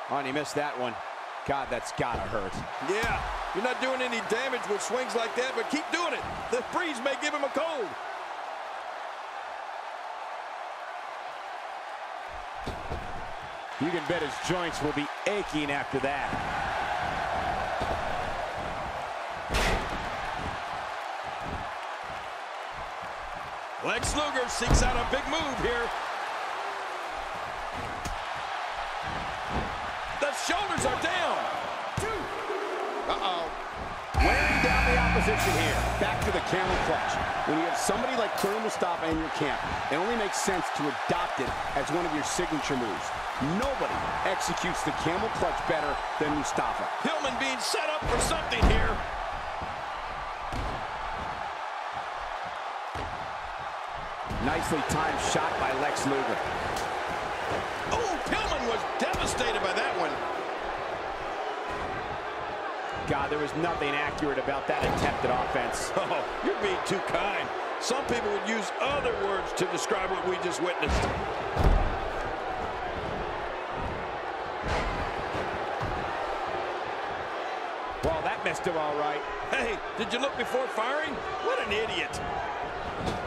Oh, and he missed that one. God, that's gotta hurt. Yeah, you're not doing any damage with swings like that, but keep doing it. The breeze may give him a cold. You can bet his joints will be aching after that. Lex Luger seeks out a big move here. The shoulders are down. Wearing down the opposition here. Back to the camel clutch. When you have somebody like Colonel Mustafa in your camp, it only makes sense to adopt it as one of your signature moves. Nobody executes the camel clutch better than Mustafa. Pillman being set up for something here. Nicely timed shot by Lex Luger. Oh, Pillman was devastated by that one. God, there was nothing accurate about that attempted offense. Oh, you're being too kind. Some people would use other words to describe what we just witnessed. Well, that missed him all right. Hey, did you look before firing? What an idiot.